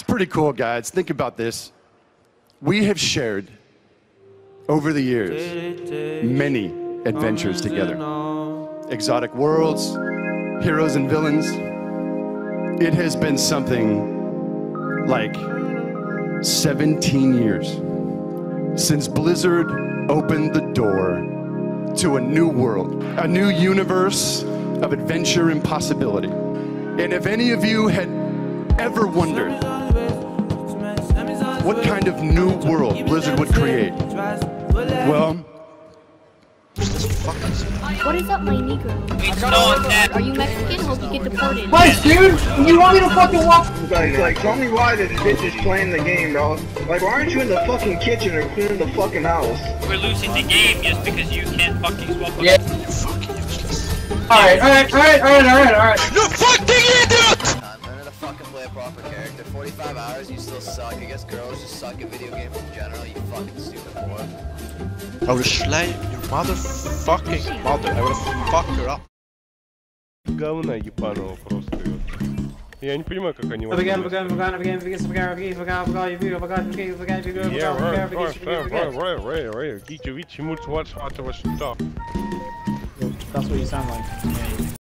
It's pretty cool, guys. Think about this. We have shared, over the years, many adventures together. Exotic worlds, heroes and villains. It has been something like 17 years since Blizzard opened the door to a new world, a new universe of adventure and possibility. And if any of you had ever wondered what kind of new world Blizzard would create, well, what is up, my Negro? Are you Mexican? Hope you get deported. What, dude? You want me to fucking walk? Like, tell me why this bitch is playing the game, bro. Like, why aren't you in the fucking kitchen or cleaning the fucking house? We're losing the game just because you can't fucking swap. Yeah. Alright. You fucking idiot! Learn to fucking play a proper character. 45 hours, you still suck. I guess girls just suck at video games in general, you fucking stupid whore. I will slay your motherfucking mother. I will fuck her up. Говна ебаного просто. Я не понимаю, как они могут... That's what you sound like.